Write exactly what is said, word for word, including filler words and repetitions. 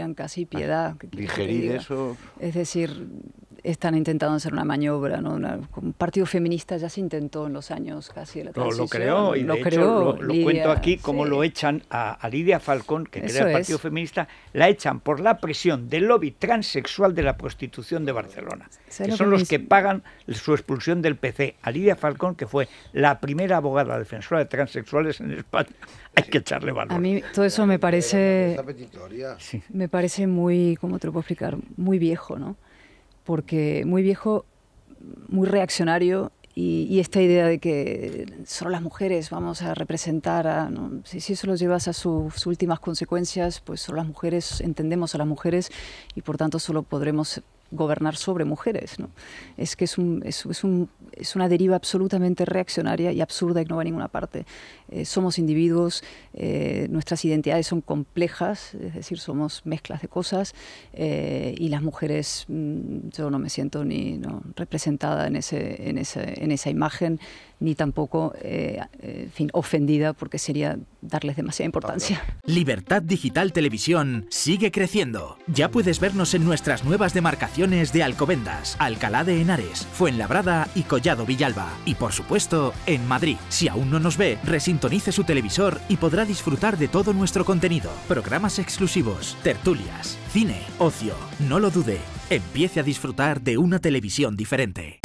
inspiran casi piedad. Ah, digerir eso. Es decir, están intentando hacer una maniobra, ¿no? Una, un partido feminista ya se intentó en los años casi de la transición. Lo, lo creó, y de lo hecho creó, lo, lo Lidia, cuento aquí, cómo sí. lo echan a, a Lidia Falcón, que Eso crea el Partido es. Feminista, la echan por la presión del lobby transexual de la prostitución de Barcelona, que son los que pagan su expulsión del P C. A Lidia Falcón, que fue la primera abogada defensora de transexuales en España, hay que echarle valor. A mí todo eso me parece, me parece muy, ¿cómo te lo puedo explicar? Muy viejo, ¿no? Porque muy viejo, muy reaccionario, y, y esta idea de que solo las mujeres vamos a representar, a, ¿no? si, si eso lo llevas a su, sus últimas consecuencias, pues solo las mujeres, entendemos a las mujeres y por tanto solo podremos gobernar sobre mujeres, ¿no? Es que es, un, es, es, un, es una deriva absolutamente reaccionaria y absurda y no va a ninguna parte. Eh, somos individuos, eh, nuestras identidades son complejas, es decir, somos mezclas de cosas, eh, y las mujeres, mmm, yo no me siento ni no, representada en, ese, en, ese, en esa imagen, ni tampoco eh, en fin, ofendida, porque sería darles demasiada importancia. Libertad Digital Televisión sigue creciendo. Ya puedes vernos en nuestras nuevas demarcaciones de Alcobendas, Alcalá de Henares, Fuenlabrada y Collado Villalba. Y por supuesto, en Madrid. Si aún no nos ve, resintonice su televisor y podrá disfrutar de todo nuestro contenido. Programas exclusivos, tertulias, cine, ocio. No lo dude. Empiece a disfrutar de una televisión diferente.